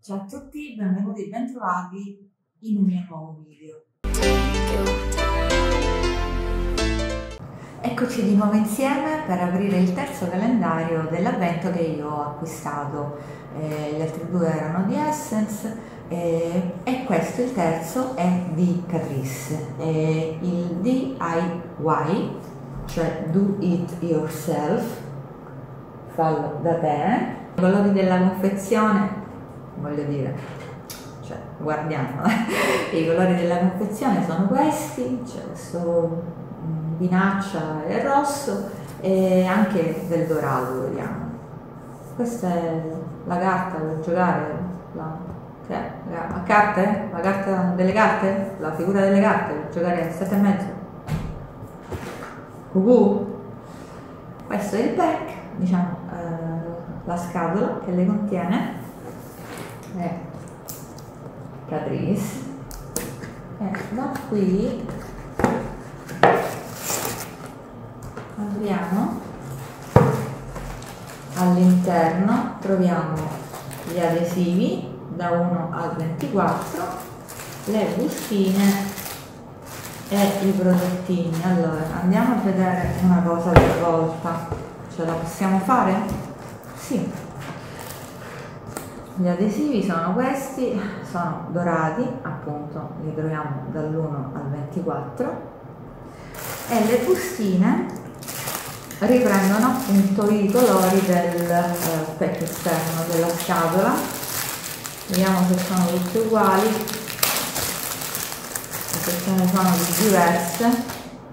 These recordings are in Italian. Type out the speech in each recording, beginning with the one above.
Ciao a tutti, benvenuti e bentrovati in un mio nuovo video. Eccoci di nuovo insieme per aprire il terzo calendario dell'avvento che io ho acquistato. Gli altri due erano di Essence e questo, il terzo, è di Catrice. Il DIY, cioè Do It Yourself, fallo da te. I colori della confezione, voglio dire, cioè guardiamo, i colori della confezione sono questi, c'è questo vinaccia e rosso e anche del dorato, vediamo. Questa è la carta per giocare, a carte, la carta delle carte, la figura delle carte per giocare a 7,5. Questo è il pack, diciamo, la scatola che le contiene è Catrice, e da qui apriamo. All'interno troviamo gli adesivi da 1 al 24, le bustine e i prodottini. Allora andiamo a vedere una cosa per volta, ce la possiamo fare? Sì. Gli adesivi sono questi, sono dorati, appunto li troviamo dall'1 al 24, e le bustine riprendono appunto i colori del specchio esterno della scatola. Vediamo se sono tutte uguali o se ce ne sono di diverse.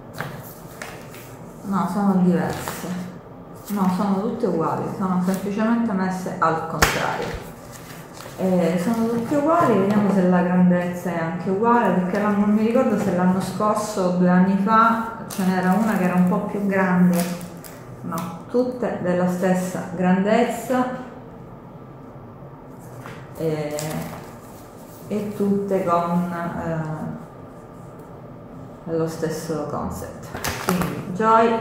No, sono diverse, no, sono tutte uguali, sono semplicemente messe al contrario. Sono tutte uguali, vediamo se la grandezza è anche uguale, perché non mi ricordo se l'anno scorso o 2 anni fa ce n'era una che era un po' più grande. No, tutte della stessa grandezza e tutte con lo stesso concept. Quindi Joy,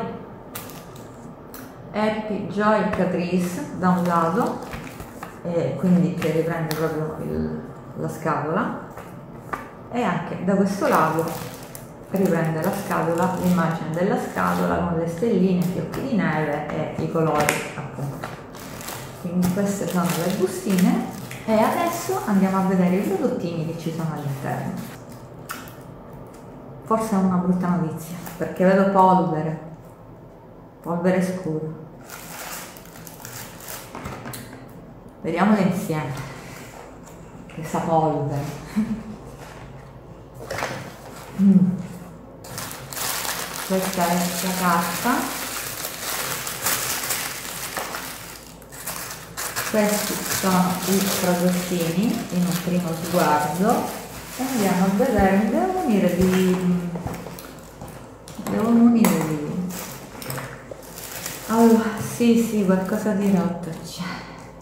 Happy, Joy, Catrice da un lato, e quindi che riprende proprio la scatola, e anche da questo lato riprende la scatola, l'immagine della scatola con le stelline, i fiocchi di neve e i colori, appunto. Quindi queste sono le bustine e adesso andiamo a vedere i prodottini che ci sono all'interno. Forse è una brutta notizia perché vedo polvere scura. Vediamole insieme, questa polvere. Questa è la carta, questi sono i prodottini in un primo sguardo e andiamo a vedere. Mi devo munire di allora, sì, qualcosa di rotto c'è.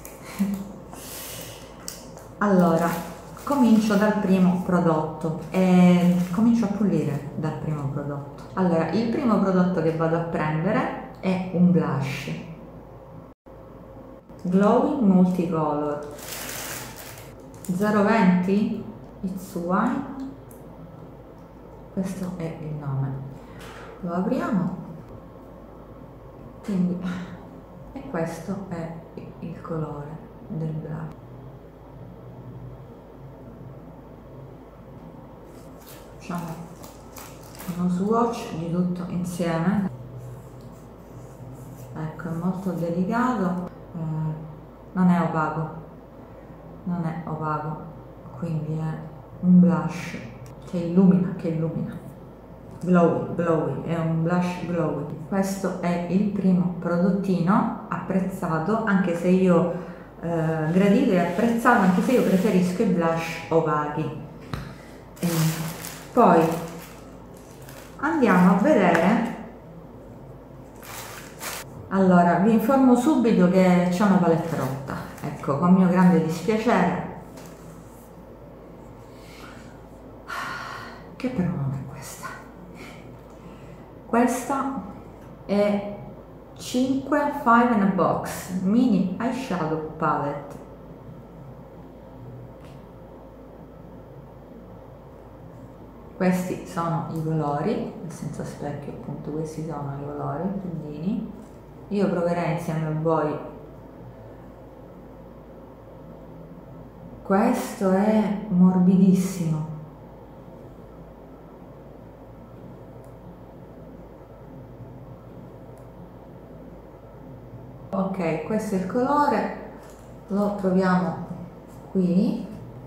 Allora, comincio dal primo prodotto e comincio a pulire dal primo prodotto. Allora, il primo prodotto che vado a prendere è un blush Glowing Multicolor 020 It's Wine, questo è il nome. Lo apriamo, quindi, e questo è il colore del blush. Facciamo uno swatch di tutto insieme. Ecco, è molto delicato, non è opaco, quindi è un blush che illumina, glowy, è un blush glowy. Questo è il primo prodottino, apprezzato, anche se io gradito e apprezzato, anche se io preferisco i blush opachi. Poi andiamo a vedere. Allora, vi informo subito che c'è una palette rotta, ecco, con mio grande dispiacere, che però non è questa. Questa è 5 in a Box Mini Eyeshadow Palette Questi sono i colori, senza specchio appunto, questi sono i colori, puntini. Io proverei insieme a voi. Questo è morbidissimo. Ok, questo è il colore, lo troviamo qui.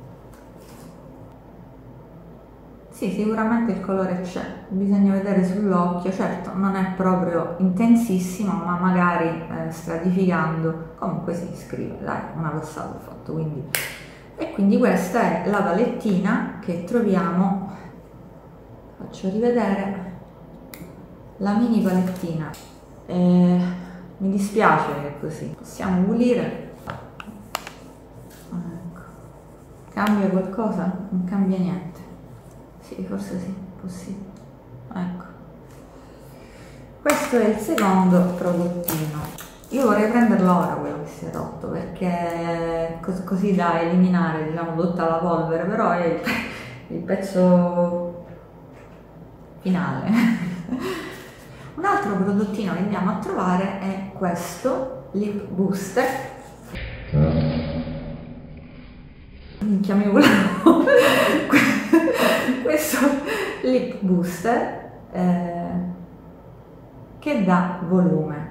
Sì, sicuramente il colore c'è, bisogna vedere sull'occhio, certo non è proprio intensissimo, ma magari stratificando comunque si scrive, dai, una passata ho fatto, quindi. E quindi questa è la palettina che troviamo, faccio rivedere, la mini palettina. Mi dispiace che è così, possiamo pulire. Ecco. Cambia qualcosa? Non cambia niente. Sì, forse sì, possibile. Ecco. Questo è il secondo prodottino. Io vorrei prenderlo ora quello che si è rotto, perché così da eliminare, diciamo, tutta la polvere, però è il pezzo finale. Un altro prodottino che andiamo a trovare è questo Lip Booster. Minchia, mi volevo. Questo Lip Booster che dà volume.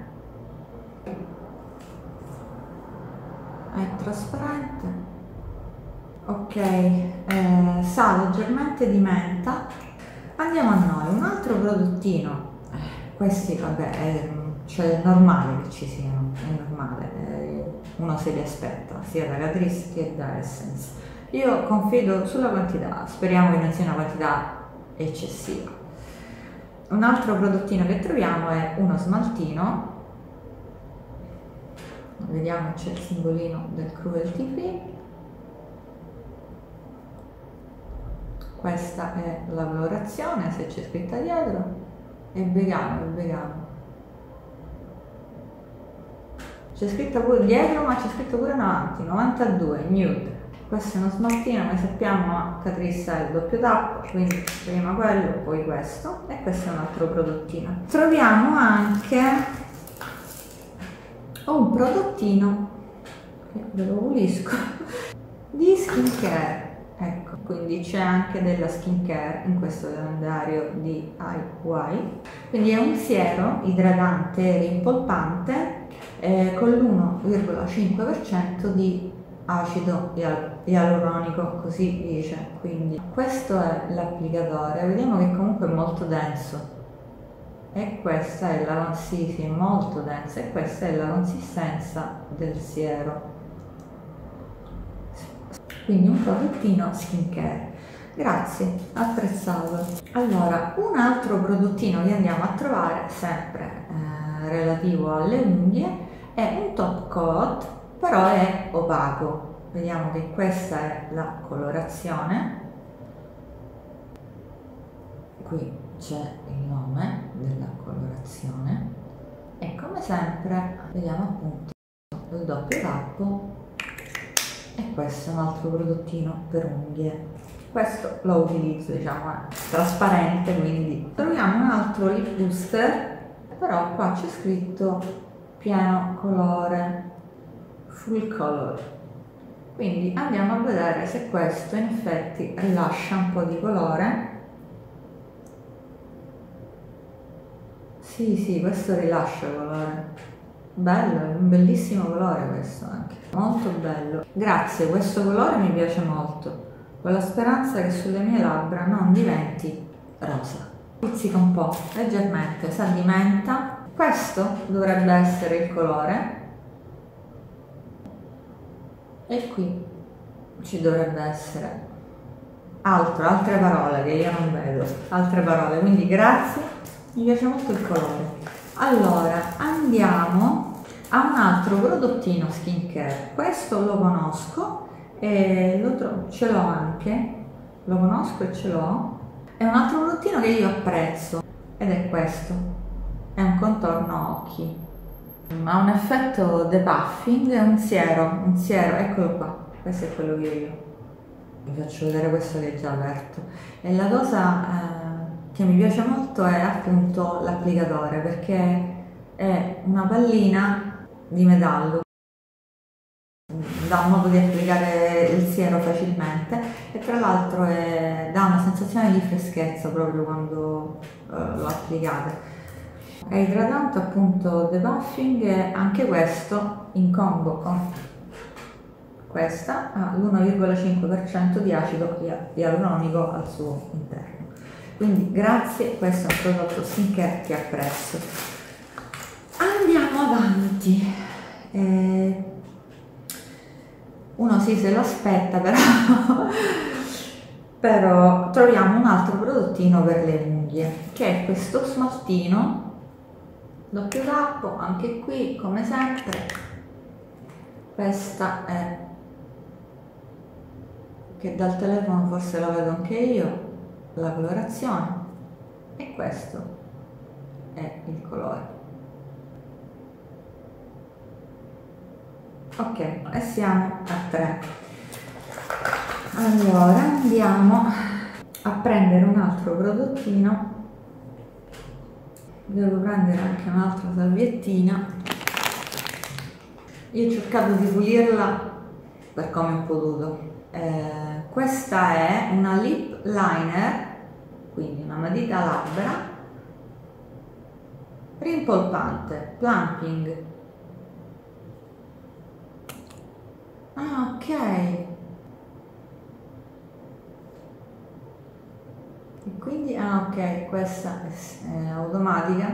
È trasparente. Ok, sa leggermente di menta. Andiamo a noi, un altro prodottino. Questi, vabbè, cioè è normale che ci siano, è normale, uno se li aspetta, sia da Catrice che da Essence. Io confido sulla quantità, speriamo che non sia una quantità eccessiva. Un altro prodottino che troviamo è uno smaltino, vediamo, c'è il simbolino del cruelty free. Questa è la colorazione, se c'è scritta dietro. È vegano, è vegano. C'è scritto pure dietro, ma c'è scritto pure avanti, 92, nude. Questo è uno smaltino, come sappiamo a Catrice è il doppio tappo, quindi prima quello, poi questo, e questo è un altro prodottino. Troviamo anche un prodottino, che ve lo pulisco, di skincare. Ecco, quindi c'è anche della skincare in questo calendario di IY. Quindi è un siero idratante rimpolpante con l'1,5% di acido ialuronico, così dice. Quindi questo è l'applicatore, vediamo che comunque è molto denso. E questa è la, sì, è molto densa, e questa è la consistenza del siero. Quindi un prodottino skincare. Grazie, apprezzato. Allora, un altro prodottino che andiamo a trovare, sempre relativo alle unghie, è un top coat, però è opaco. Vediamo che questa è la colorazione. Qui c'è il nome della colorazione e come sempre vediamo appunto il doppio tappo. E questo è un altro prodottino per unghie. Questo lo utilizzo, diciamo, è trasparente, quindi troviamo un altro lip booster, però qua c'è scritto pieno colore, full color. Quindi andiamo a vedere se questo in effetti rilascia un po' di colore. Sì, questo rilascia colore. Bello, è un bellissimo colore questo anche, molto bello. Grazie, questo colore mi piace molto, con la speranza che sulle mie labbra non diventi rosa. Pizzica un po', leggermente, sa di menta. Questo dovrebbe essere il colore. E qui ci dovrebbe essere altre parole che io non vedo, altre parole, quindi grazie, mi piace molto il colore. Allora, andiamo a un altro prodottino skincare. Questo lo conosco e ce l'ho anche, lo conosco e ce l'ho. È un altro prodottino che io apprezzo ed è questo, è un contorno occhi. Ha un effetto depuffing, è un siero, eccolo qua, questo è quello che io. vi faccio vedere questo che è già aperto. E la cosa che mi piace molto è appunto l'applicatore, perché è una pallina di metallo, dà un modo di applicare il siero facilmente e tra l'altro dà una sensazione di freschezza proprio quando lo applicate. È idratante appunto debuffing e anche questo in combo con questa ha l'1,5% di acido ialuronico al suo interno. Quindi grazie, questo è un prodotto skincare che apprezzo. Andiamo avanti. Uno sì se lo aspetta, però troviamo un altro prodottino per le unghie, che è questo smaltino doppio tappo, anche qui come sempre. Questa è, che dal telefono forse la vedo anche io, la colorazione, e questo è il colore. Ok, e siamo a 3. Allora andiamo a prendere un altro prodottino. Devo prendere anche un'altra salviettina. Io ho cercato di pulirla per come ho potuto. Questa è una lip liner, quindi una matita labbra rimpolpante, plumping. Ah, ok. E quindi, ah, ok, questa è automatica.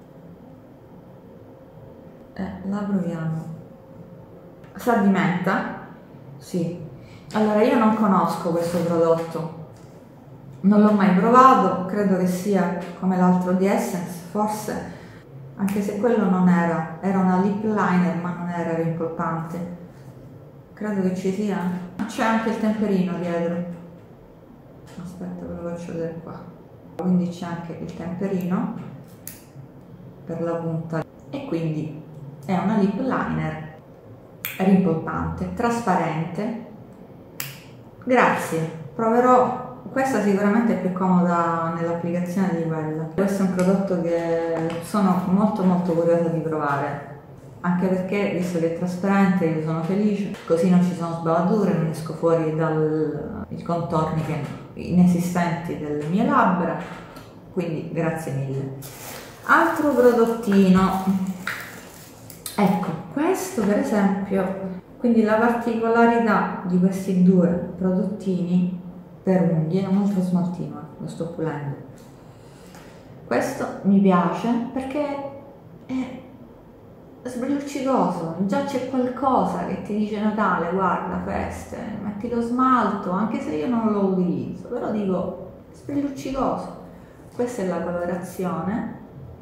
La proviamo. Sa di menta? Sì. Allora, io non conosco questo prodotto, non l'ho mai provato, credo che sia come l'altro di Essence, forse, anche se quello non era una lip liner, ma non era rimpolpante. Credo che ci sia. C'è anche il temperino dietro. Aspetta, ve lo faccio vedere qua. Quindi c'è anche il temperino per la punta e quindi è una lip liner rimpolpante, trasparente. Grazie, proverò. Questa sicuramente è più comoda nell'applicazione di quella. Questo è un prodotto che sono molto curiosa di provare, anche perché visto che è trasparente io sono felice, così non ci sono sbavature, non esco fuori dai contorni inesistenti delle mie labbra, quindi grazie mille. Altro prodottino, ecco questo per esempio. Quindi la particolarità di questi due prodottini per unghie, è un altro smaltino, lo sto pulendo. Questo mi piace perché è sbrilluccicoso, già c'è qualcosa che ti dice Natale, guarda, feste, metti lo smalto, anche se io non lo utilizzo, però dico sbrilluccicoso. Questa è la colorazione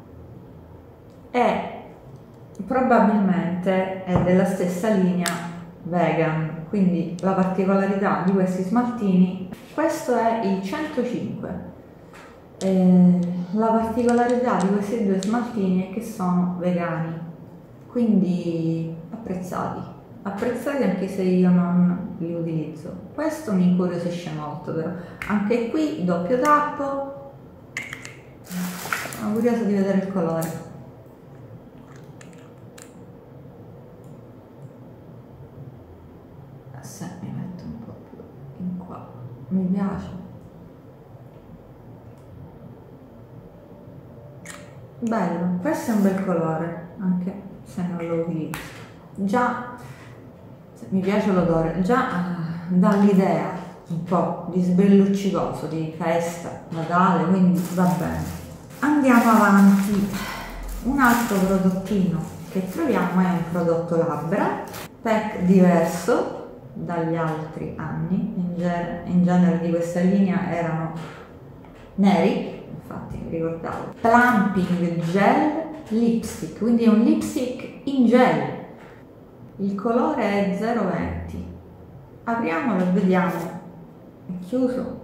e probabilmente è della stessa linea vegan, quindi la particolarità di questi smaltini, questo è il 105. La particolarità di questi due smaltini è che sono vegani, quindi apprezzati anche se io non li utilizzo. Questo mi incuriosisce molto, però anche qui doppio tappo, sono curiosa di vedere il colore. Se mi metto un po' più in qua, mi piace. Bello, questo è un bel colore, anche se non lo utilizzo. Già mi piace l'odore, già dà l'idea un po' di sbrilluccicoso, di festa, Natale, quindi va bene. Andiamo avanti. Un altro prodottino che troviamo è un prodotto labbra, pack diverso dagli altri anni, in genere di questa linea erano neri, infatti mi ricordavo. Plumping Gel Lipstick, quindi è un lipstick in gel, il colore è 020. Apriamolo e vediamo. È chiuso.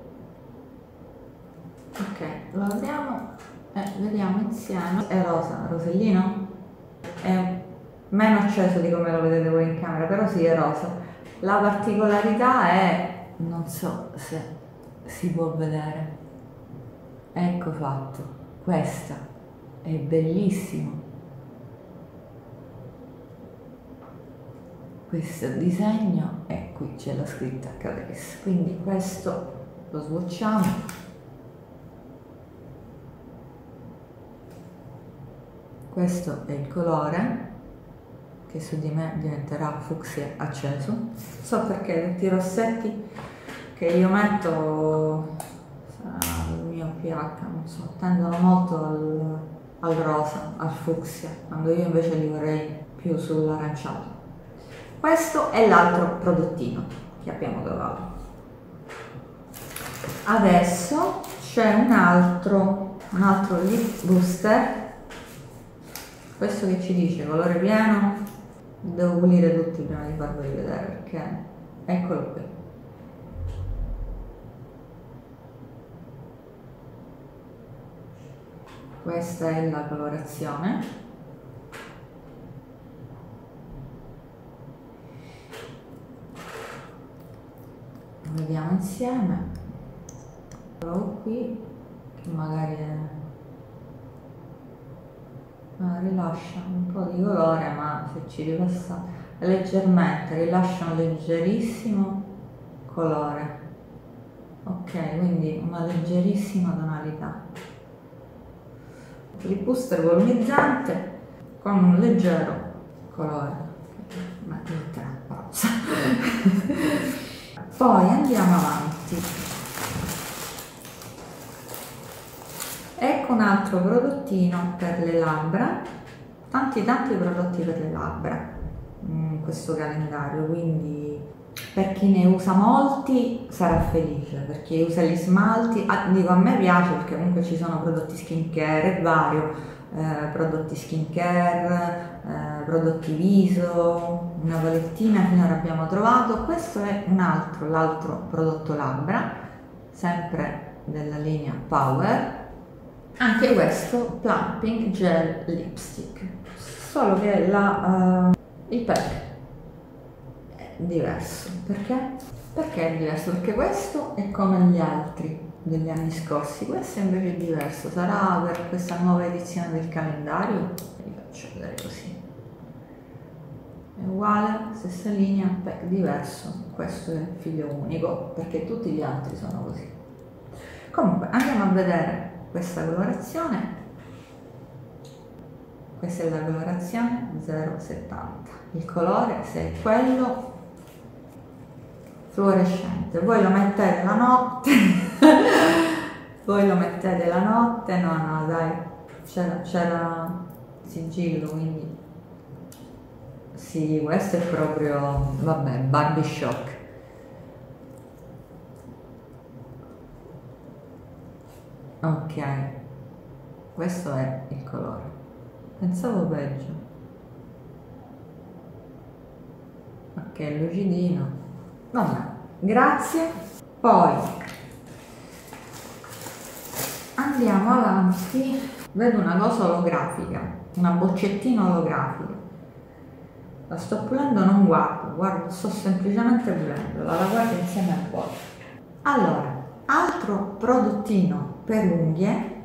Ok, lo apriamo e vediamo insieme. È rosa, rosellino, è meno acceso di come lo vedete voi in camera, però sì, è rosa. La particolarità è non so se si può vedere, ecco fatto, questa è bellissimo, questo disegno e qui c'è la scritta Catrice, quindi questo lo swatchiamo. Questo è il colore che su di me diventerà fucsia acceso. So perché tutti i rossetti che io metto, sarà il mio pH, non so, tendono molto al rosa, al fucsia, quando io invece li vorrei più sull'aranciato. Questo è l'altro prodottino che abbiamo trovato. Adesso c'è un altro lip booster. Questo che ci dice colore pieno, devo pulire tutti prima di farveli vedere perché eccolo qui. Questa è la colorazione. Vediamo insieme. Provo qui che magari rilascia un po' di colore, ma se ci ripassa leggermente, rilascia un leggerissimo colore. Ok, quindi una leggerissima tonalità. Il booster volumizzante con un leggero colore, ma rosa. Poi andiamo avanti. Ecco un altro prodottino per le labbra, tanti prodotti per le labbra in questo calendario, quindi per chi ne usa molti sarà felice, per chi usa gli smalti, dico a me piace perché comunque ci sono prodotti skincare e vario, prodotti skincare, prodotti viso, una palettina finora abbiamo trovato. Questo è l'altro prodotto labbra, sempre della linea Power. Anche questo Plumping Gel Lipstick, solo che il pack è diverso. Perché? Perché è diverso? Perché questo è come gli altri degli anni scorsi, questo invece è diverso. Sarà per questa nuova edizione del calendario, vi faccio vedere così. È uguale, stessa linea, pack diverso. Questo è il figlio unico, perché tutti gli altri sono così. Comunque, andiamo a vedere questa colorazione. Questa è la colorazione 070, il colore, se è quello, fluorescente. Voi lo mettete la notte no dai, c'era sigillo, quindi sì, questo è proprio, vabbè, Barbie Shock. Ok, questo è il colore, pensavo peggio. Ok, lucidino, vabbè, grazie. Poi andiamo avanti, vedo una cosa olografica, una boccettina olografica. La sto pulendo, non guardo, sto semplicemente pulendo, la guardo insieme a voi. Allora, altro prodottino per unghie,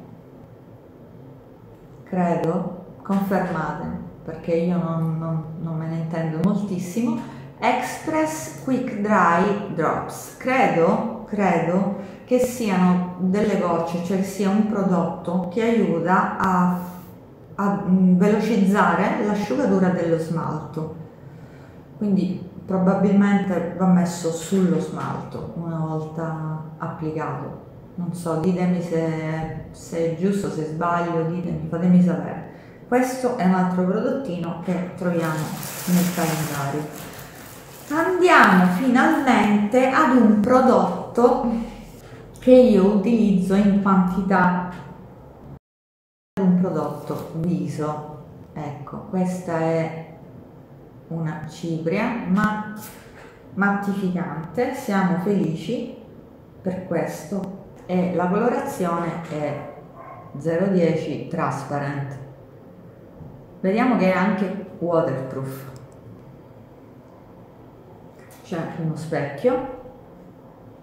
credo, confermate, perché io non me ne intendo moltissimo, Express Quick Dry Drops. Credo che siano delle gocce, cioè sia un prodotto che aiuta a velocizzare l'asciugatura dello smalto, quindi probabilmente va messo sullo smalto una volta applicato. Non so, ditemi se è giusto, se sbaglio, ditemi, fatemi sapere. Questo è un altro prodottino che troviamo nel calendario. Andiamo finalmente ad un prodotto che io utilizzo in quantità, un prodotto viso. Ecco, questa è una cipria mattificante, siamo felici per questo, e la colorazione è 010 Transparent. Vediamo che è anche waterproof. C'è uno specchio,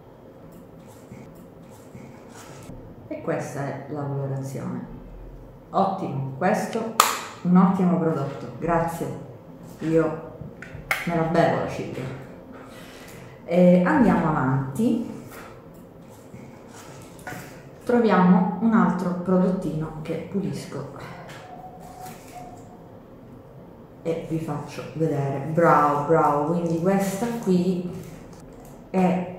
e questa è la colorazione. Ottimo, questo un ottimo prodotto, grazie, io me la bevo la cipria. Andiamo avanti, troviamo un altro prodottino che pulisco e vi faccio vedere. Brow, quindi questa qui è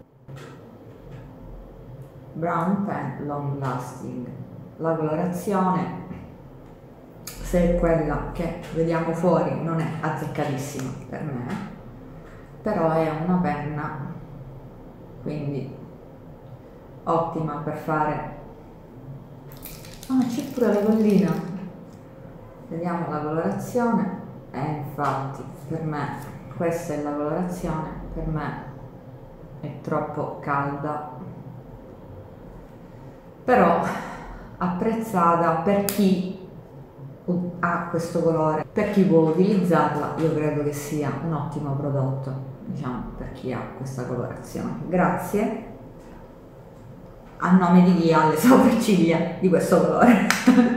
Brown Pen Long Lasting. La colorazione, se è quella che vediamo fuori, non è azzeccatissima per me, però è una penna, quindi ottima per fare. C'è pure la collina, vediamo la colorazione, e infatti per me questa è la colorazione, per me è troppo calda, però apprezzata per chi ha questo colore, per chi vuole utilizzarla. Io credo che sia un ottimo prodotto, diciamo, per chi ha questa colorazione. Grazie a nome di chi ha le sopracciglia di questo colore.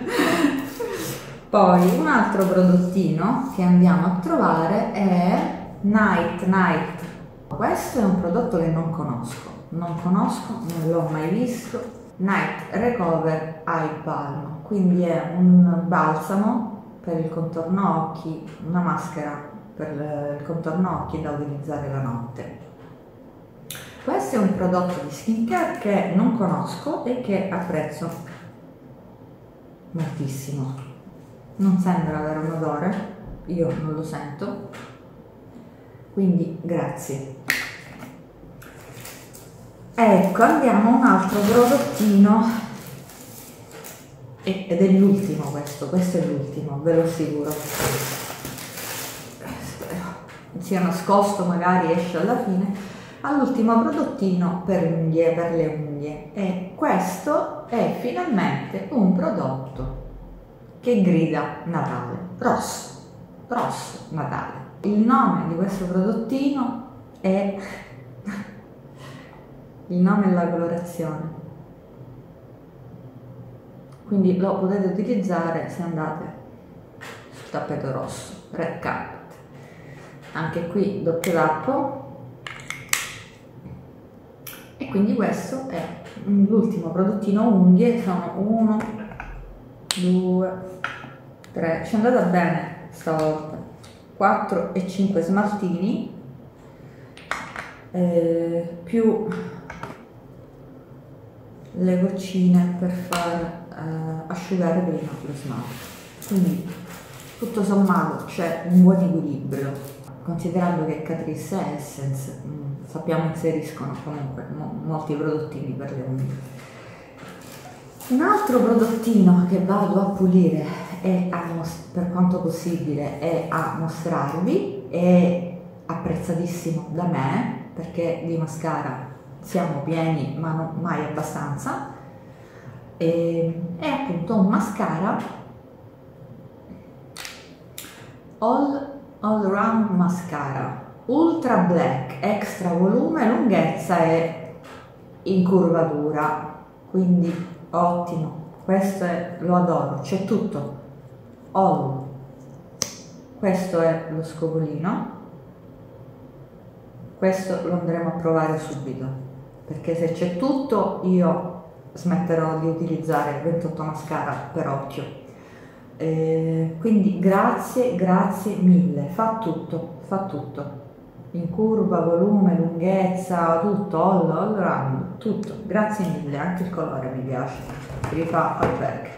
Poi un altro prodottino che andiamo a trovare è Night. Questo è un prodotto che non conosco, non l'ho mai visto. Night Recover Eye Balm, quindi è un balsamo per il contorno occhi, una maschera per il contorno occhi da utilizzare la notte. Questo è un prodotto di skincare che non conosco e che apprezzo moltissimo. Non sembra avere un odore, io non lo sento, quindi grazie. Ecco, andiamo a un altro prodottino ed è l'ultimo questo è l'ultimo, ve lo assicuro. Spero sia nascosto, magari esce alla fine. All'ultimo prodottino per unghie, per le unghie, e questo è finalmente un prodotto che grida Natale, rosso Natale. Il nome di questo prodottino è il nome e la colorazione, quindi lo potete utilizzare se andate sul tappeto rosso, red carpet. Anche qui doppio tappo, e quindi questo è l'ultimo prodottino unghie. Sono 1, 2, 3, ci è andata bene stavolta, 4 e 5 smaltini, più le goccine per far asciugare prima lo smalto. Quindi tutto sommato c'è un buon equilibrio, considerando che Catrice Essence sappiamo inseriscono comunque molti prodottini per le unghie. Un altro prodottino che vado a pulire e per quanto possibile e a mostrarvi, è apprezzatissimo da me, perché di mascara siamo pieni ma non mai abbastanza. È appunto un mascara all round mascara ultra black, extra volume, lunghezza e incurvatura, quindi ottimo. Questo lo adoro, c'è tutto, all. Questo è lo scovolino, questo lo andremo a provare subito, perché se c'è tutto io smetterò di utilizzare 28 mascara per occhio. Quindi grazie mille, fa tutto, in curva, volume, lunghezza, tutto, all round, tutto. Grazie mille, anche il colore mi piace, rifà al perché.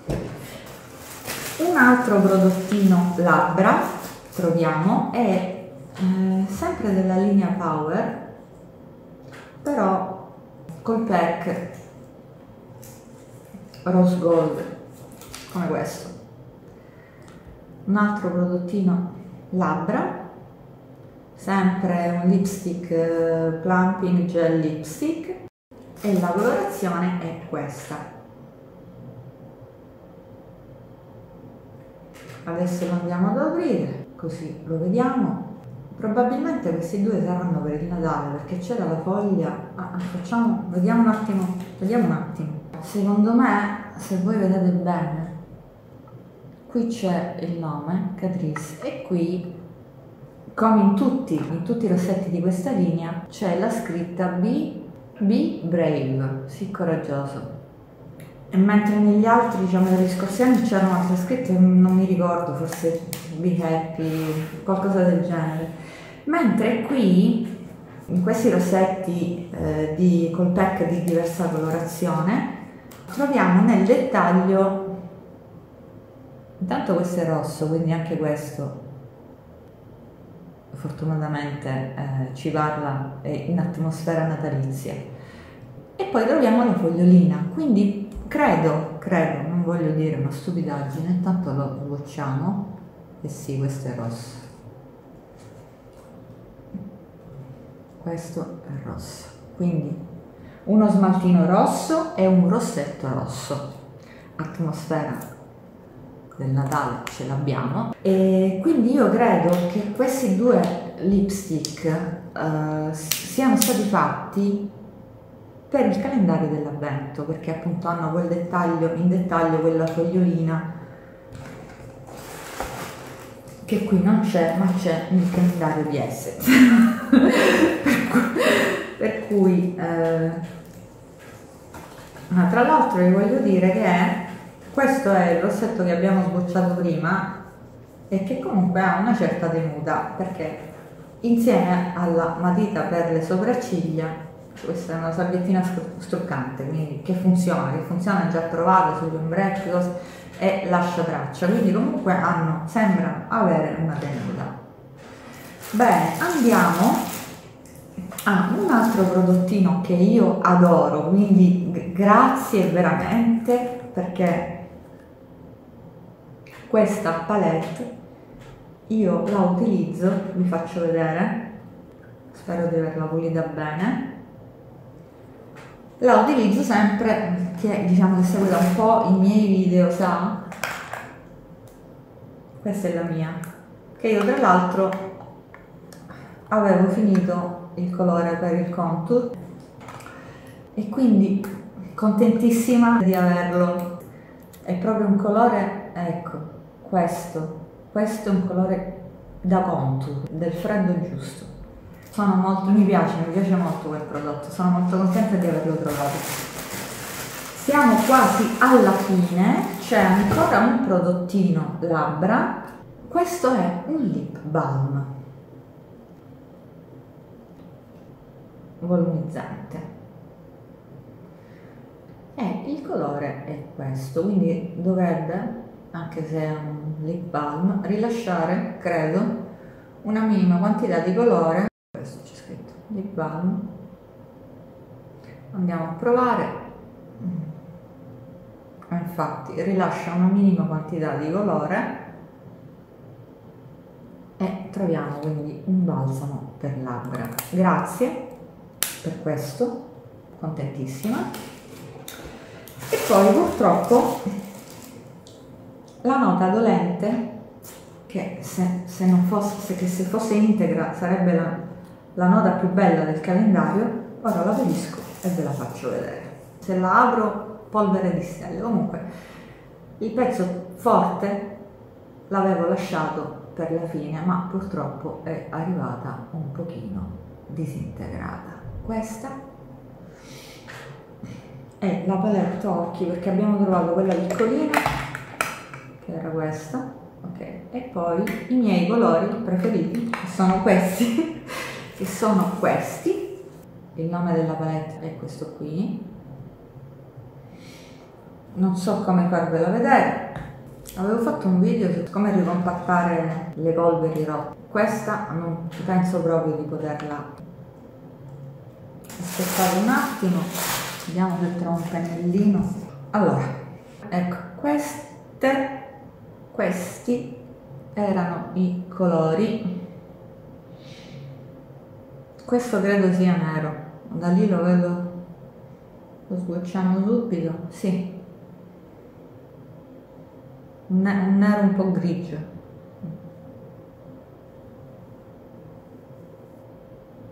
Un altro prodottino labbra troviamo è sempre della linea Power, però col pack rose gold come questo. Un altro prodottino labbra, sempre un lipstick plumping gel lipstick, e la colorazione è questa. Adesso lo andiamo ad aprire così lo vediamo. Probabilmente questi due saranno per il Natale, perché c'era la foglia. Facciamo, vediamo un attimo. Secondo me, se voi vedete bene, qui c'è il nome, Catrice, e qui, come in tutti i rossetti di questa linea, c'è la scritta Be Brave, sii coraggioso. E mentre negli altri, diciamo, degli scorsi anni c'erano altre scritte, non mi ricordo, forse Be Happy, qualcosa del genere. Mentre qui, in questi rossetti col pack di diversa colorazione, troviamo nel dettaglio, intanto questo è rosso, quindi anche questo fortunatamente ci parla in atmosfera natalizia. E poi troviamo la fogliolina, quindi credo, non voglio dire una stupidaggine, intanto lo swatchiamo, e sì, questo è rosso. Questo è rosso, quindi uno smaltino rosso e un rossetto rosso, atmosfera del Natale ce l'abbiamo, e quindi io credo che questi due lipstick siano stati fatti per il calendario dell'avvento, perché appunto hanno quel dettaglio, in dettaglio quella fogliolina che qui non c'è, ma c'è nel calendario di Essence. per cui tra l'altro vi voglio dire che questo è il rossetto che abbiamo sbocciato prima e che comunque ha una certa tenuta, perché insieme alla matita per le sopracciglia, questa è una sabbiettina struccante, quindi che funziona già provata sugli ombretti e lascia traccia, quindi comunque sembrano avere una tenuta. Bene, andiamo a un altro prodottino che io adoro, quindi grazie veramente, perché questa palette io la utilizzo, vi faccio vedere, spero di averla pulita bene. La utilizzo sempre, che diciamo che segue da un po' i miei video, sa? Questa è la mia, che io tra l'altro avevo finito il colore per il contour e quindi contentissima di averlo. È proprio un colore, ecco, questo è un colore da contour, del freddo giusto. Mi piace molto quel prodotto, sono molto contenta di averlo trovato. Siamo quasi alla fine, c'è ancora un prodottino labbra, questo è un lip balm volumizzante e il colore è questo, quindi dovrebbe, anche se è un lip balm, rilasciare, credo, una minima quantità di colore. Questo c'è scritto lip balm, andiamo a provare. Infatti rilascia una minima quantità di colore e troviamo quindi un balsamo per labbra. Grazie per questo, contentissima. E poi purtroppo la nota dolente, che se fosse integra sarebbe la nota più bella del calendario, ora la pulisco e ve la faccio vedere. Se la apro, polvere di stelle. Comunque il pezzo forte l'avevo lasciato per la fine, ma purtroppo è arrivata un pochino disintegrata. Questa è la palette occhi, perché abbiamo trovato quella piccolina che era questa, ok, e poi i miei colori preferiti, che sono questi il nome della palette è questo qui, non so come farvela vedere, avevo fatto un video su come ricompattare le polveri rotte, questa non penso proprio di poterla. Aspettate un attimo, vediamo se trovo un pennellino. Allora, ecco, questi erano i colori. Questo credo sia nero, da lì lo vedo, lo swatchiamo subito, sì, un nero un po' grigio.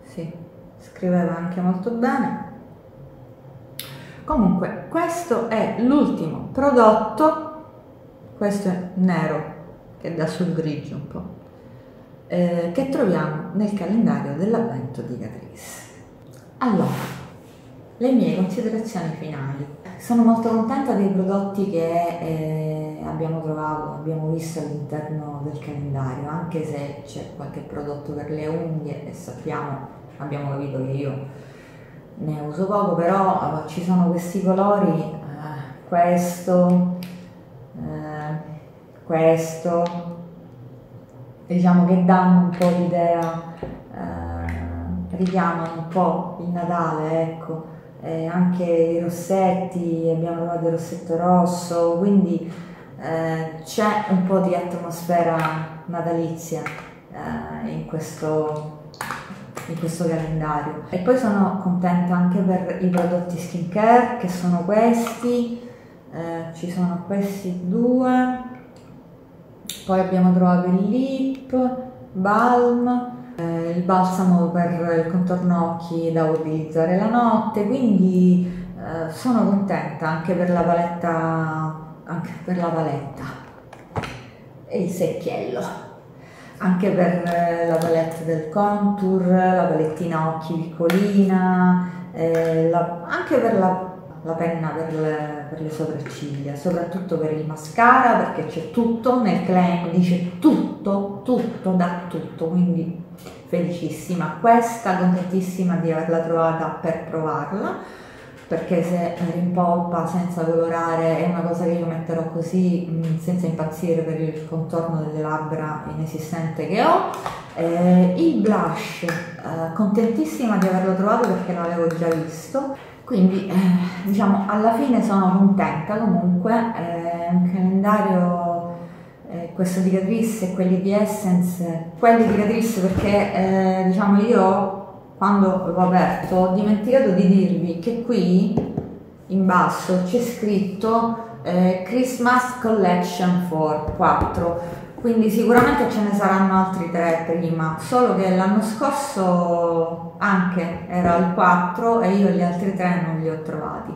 sì, scriveva anche molto bene. Comunque questo è l'ultimo prodotto, questo è nero che dà sul grigio un po', che troviamo nel calendario dell'avvento di Catrice. Allora, le mie considerazioni finali. Sono molto contenta dei prodotti che abbiamo trovato, abbiamo visto all'interno del calendario, anche se c'è qualche prodotto per le unghie e abbiamo capito che io ne uso poco, però ci sono questi colori, questo, diciamo che danno un po' l'idea, richiamano un po' il Natale, ecco, anche i rossetti, abbiamo trovato il rossetto rosso, quindi c'è un po' di atmosfera natalizia in questo calendario. E poi sono contenta anche per i prodotti skincare, che sono questi, ci sono questi due, poi abbiamo trovato il lip balm, il balsamo per il contorno occhi da utilizzare la notte, quindi sono contenta anche per la paletta e il secchiello, anche per la palette del contour, la palettina occhi piccolina, anche per la penna per le sopracciglia, soprattutto per il mascara, perché c'è tutto nel claim, dice tutto, da tutto, quindi felicissima. Questa contentissima di averla trovata per provarla, perché se rimpolpa senza colorare è una cosa che io metterò così senza impazzire per il contorno delle labbra inesistente che ho. Il blush, contentissima di averlo trovato perché l'avevo già visto, quindi diciamo alla fine sono contenta. Comunque un calendario, questo di Catrice e quelli di Essence, quelli di Catrice perché diciamo io quando l'ho aperto ho dimenticato di dirvi che qui in basso c'è scritto Christmas Collection 4, quindi sicuramente ce ne saranno altri 3 prima, solo che l'anno scorso anche era il 4 e io gli altri 3 non li ho trovati.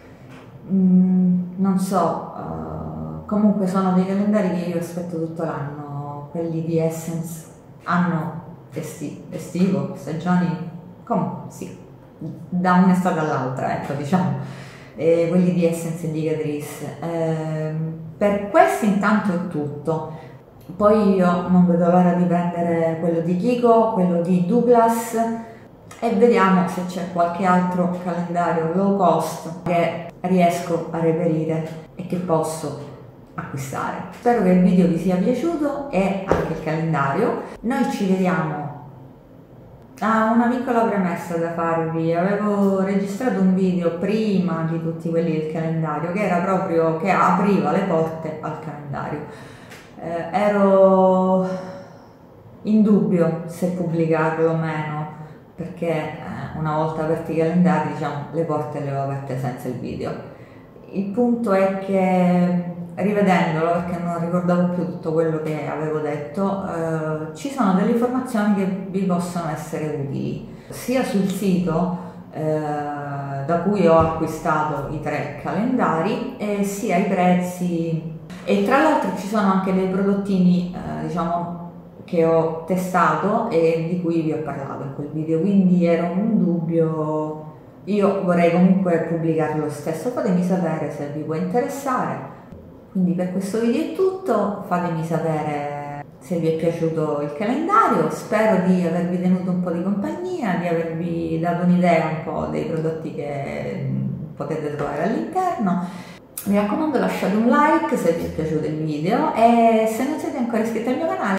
Non so, comunque sono dei calendari che io aspetto tutto l'anno. Quelli di Essence hanno estivo, stagioni, sì, da un'estate all'altra, ecco, diciamo, quelli di Essence e di Catrice. Per questi intanto è tutto, poi io non vedo l'ora di prendere quello di Kiko, quello di Douglas e vediamo se c'è qualche altro calendario low cost che riesco a reperire e che posso acquistare. Spero che il video vi sia piaciuto e anche il calendario. Noi ci vediamo. Una piccola premessa da farvi: avevo registrato un video prima di tutti quelli del calendario che era proprio che apriva le porte al calendario. Ero in dubbio se pubblicarlo o meno, perché una volta aperti i calendari, diciamo, le porte le ho aperte senza il video. Il punto è che rivedendolo, perché non ricordavo più tutto quello che avevo detto, ci sono delle informazioni che vi possono essere utili, sia sul sito da cui ho acquistato i 3 calendari, sia i prezzi, e tra l'altro ci sono anche dei prodottini diciamo che ho testato e di cui vi ho parlato in quel video, quindi ero in dubbio. Io vorrei comunque pubblicarlo stesso, fatemi sapere se vi può interessare. Quindi per questo video è tutto, fatemi sapere se vi è piaciuto il calendario, spero di avervi tenuto un po' di compagnia, di avervi dato un'idea un po' dei prodotti che potete trovare all'interno. Mi raccomando, lasciate un like se vi è piaciuto il video e se non siete ancora iscritti al mio canale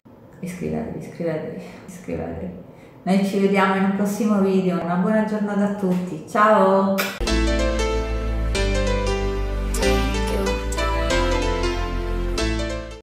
iscrivetevi. Noi ci vediamo in un prossimo video, una buona giornata a tutti, ciao!